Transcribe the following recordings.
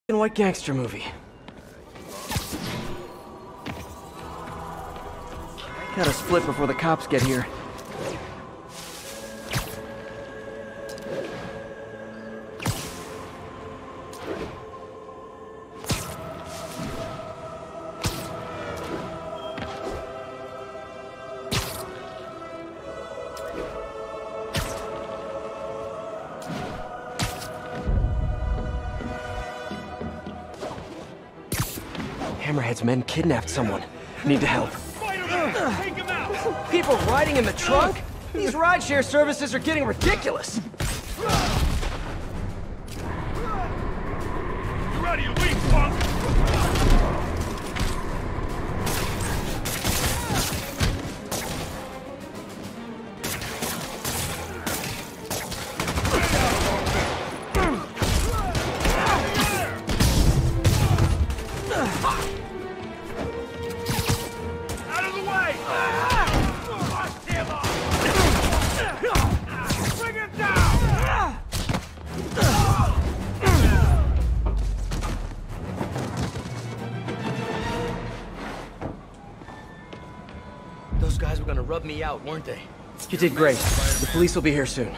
and white gangster movie. Gotta split before the cops get here. Hammerhead's men kidnapped someone. Need to help. Take him out! People riding in the trunk? These rideshare services are getting ridiculous. You ready to leave, punk? Out of the way! Bust him up! Bring him down! Those guys were gonna rub me out, weren't they? You did great. The police will be here soon.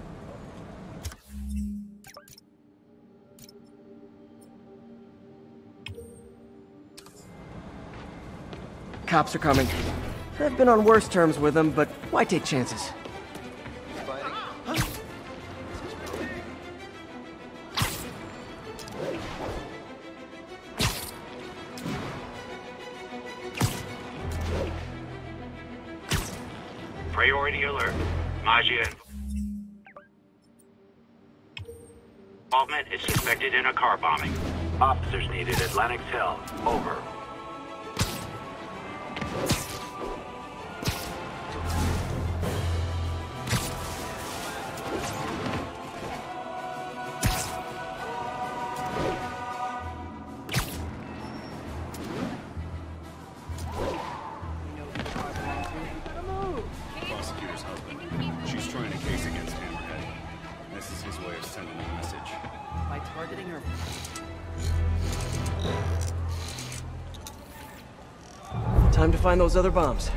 Cops are coming. I've been on worse terms with them, but why take chances? Priority alert. Magia involvement is suspected in a car bombing. Officers needed at Lenox Hill. Over. Prosecutor's husband. She's trying a case against Hammerhead. This is his way of sending a message. By targeting her. Time to find those other bombs.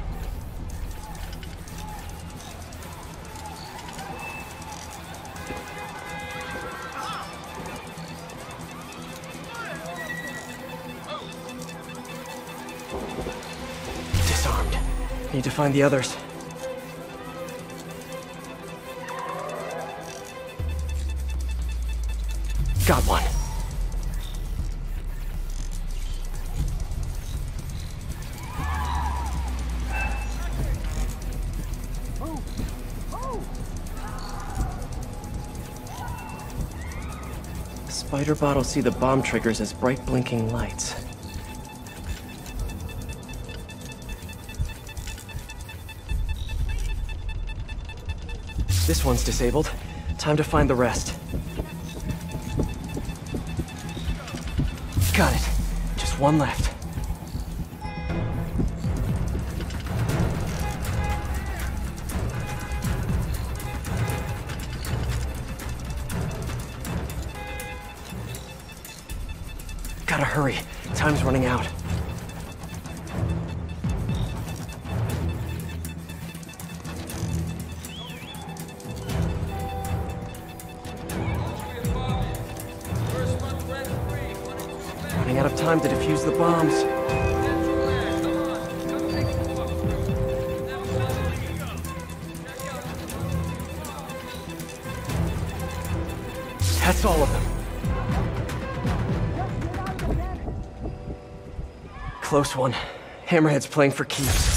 Disarmed. Need to find the others. Got one. Spider bottles see the bomb triggers as bright blinking lights. This one's disabled. Time to find the rest. Got it. Just one left. Gotta hurry. Time's running out. Running out of time to defuse the bombs. That's all of them. Close one. Hammerhead's playing for keeps.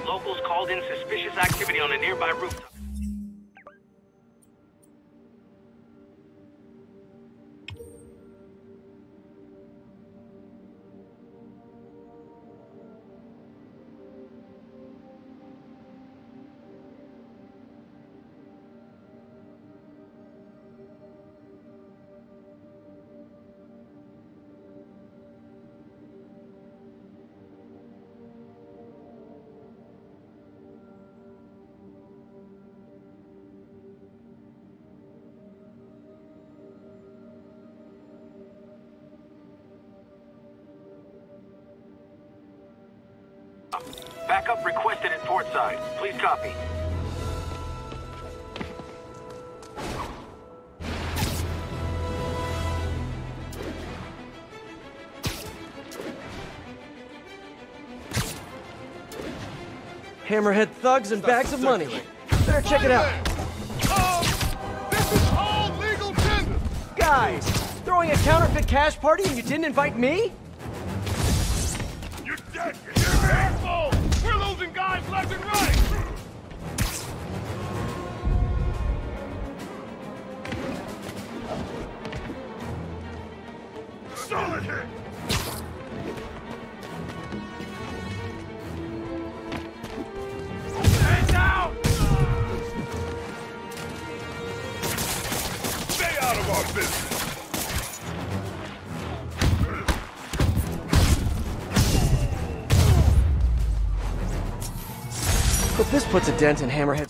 locals called in suspicious activity on a nearby rooftop. Backup requested at Portside. Please copy. Hammerhead thugs and bags of money. Better check it out. This is all legal business! Guys, throwing a counterfeit cash party and you didn't invite me? You're dead! You hear me? Asshole! We're losing guys left and right! Solid hit! Stand down! Stay out of our business! But this puts a dent in Hammerhead.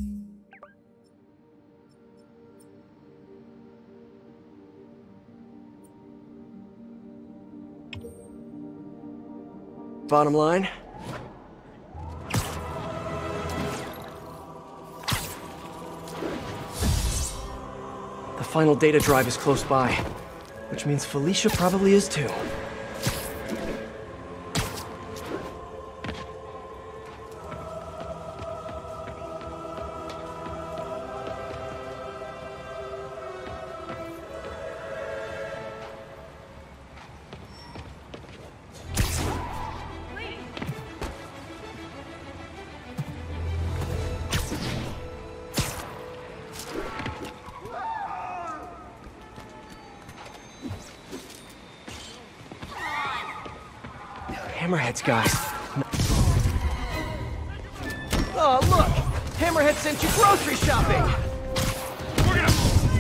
Bottom line, the final data drive is close by, which means Felicia probably is too. Hammerhead's guys. Oh, look! Hammerhead sent you grocery shopping! We're gonna...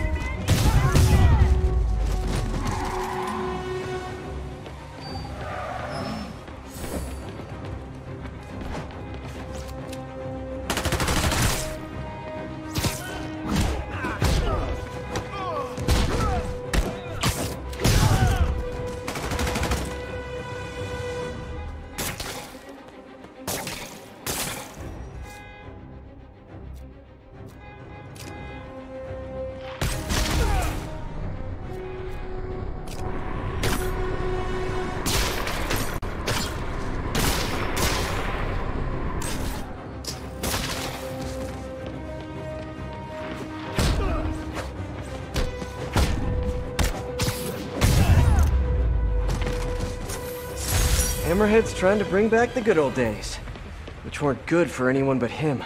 Hammerhead's trying to bring back the good old days, which weren't good for anyone but him.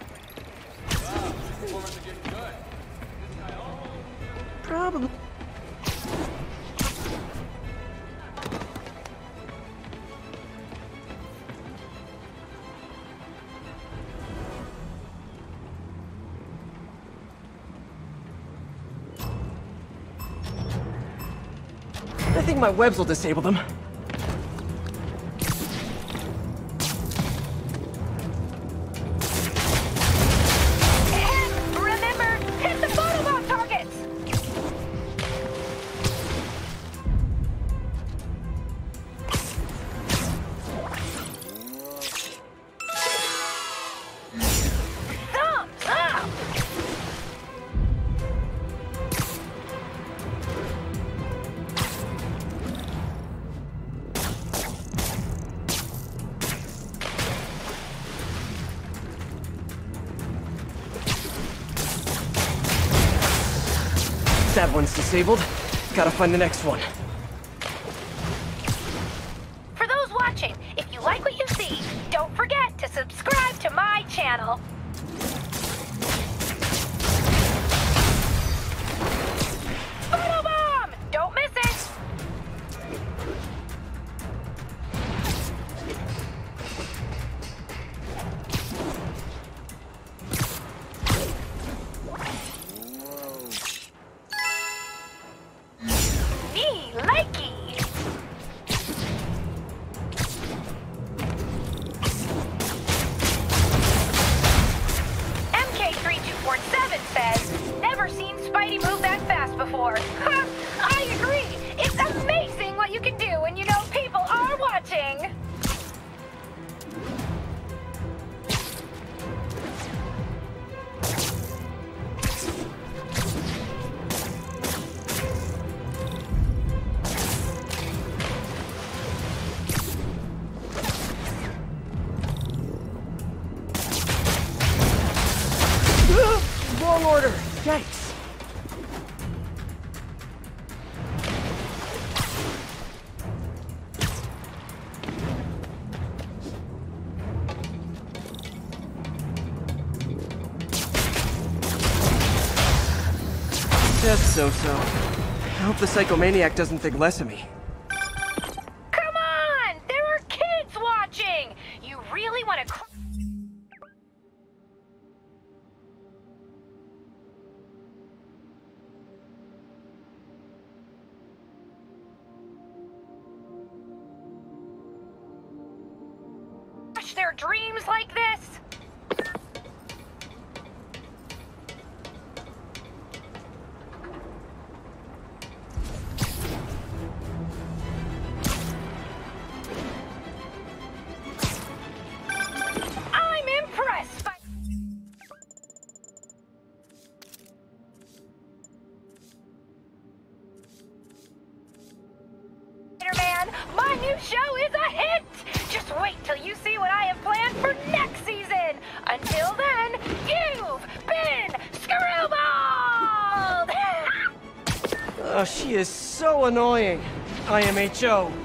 Probably. I think my webs will disable them. That one's disabled. Gotta find the next one. For those watching, if you like what you see, don't forget to subscribe channel. Photobomb! Don't miss it! Me likey! MK3247 says, never seen Spidey move that fast before. Ha! I agree! It's amazing what you can do when you know people are watching! Wrong order! Yikes! That's so-so. I hope the psychomaniac doesn't think less of me. Come on! There are kids watching! You really want to... crush their dreams like this? I'm impressed by... Spider-Man, my new show is a hit! Just wait till you see what I have planned for next season! Until then, you've been screwballed! She is so annoying. IMHO.